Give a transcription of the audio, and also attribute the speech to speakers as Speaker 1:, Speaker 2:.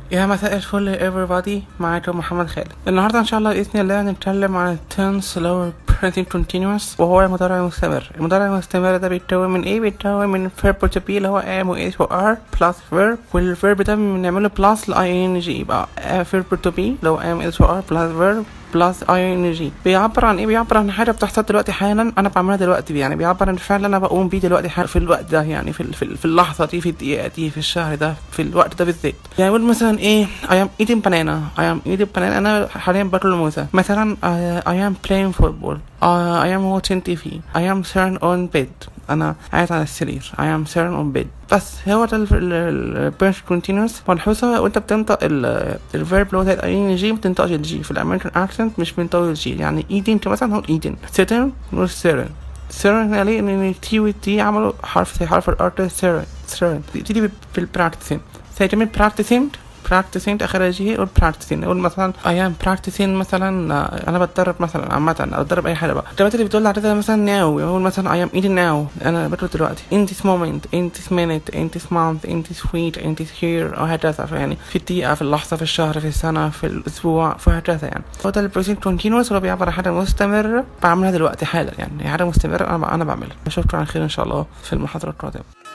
Speaker 1: يا مساء الفل everybody، معاكم محمد خالد. النهارده ان شاء الله باذن الله هنتكلم عن tense lower present continuous، وهو المضارع المستمر. المضارع المستمر ده بيتكون من ايه؟ بيتكون من verb to be اللي هو am و is و are plus verb، والverb ده بنعمله plus ل ing، يبقى verb to be اللي هو am is و are plus verb بلس ing. بيعبر عن ايه؟ بيعبر عن حاجه بتحصل دلوقتي حالا، انا بعملها دلوقتي، يعني بيعبر عن الفعل اللي انا بقوم بيه دلوقتي حالا في الوقت ده، يعني في اللحظه دي، في الدقيقه دي، في الشهر ده، في الوقت ده بالذات. يعني اقول مثلا ايه؟ I am eating banana. I am eating banana. انا حاليا باكل موزه. مثلا I am playing football. I am watching TV. I am sitting on bed. انا قاعد على السرير. I am sitting on bed. بس هو ده البيرس كونتينوس ملحوظه، وانت بتنطق الفيرب اللي هو زي ing ما بتنطقش الجي. في الامريكان اكسنت مش بنطق الجي، يعني eating مثلا هو eating، sitting نقول sitting عليه ان التي والتي عملوا حرف زي حرف الار. sitting تيجي بالبراكتسين، سيتم practicing اخر جي، او practicing. نقول مثلا I am practicing، مثلا انا بتدرب مثلا، عامه انا بتدرب اي حاجه بقى. الكلمات اللي بتدل على مثلا now، يقول مثلا I am eating now، انا باكل دلوقتي. in this moment، in this minute، in this month، in this week، in this year، وهكذا. يعني في الدقيقه، في اللحظه، في الشهر، في السنه، في الاسبوع، وهكذا. يعني هو ده البريزنت كونتينوس، اللي بيعبر عن حاجه مستمره بعملها دلوقتي حالا، يعني حاجه مستمره انا بعملها. اشوفكم على خير ان شاء الله في المحاضره القادمه.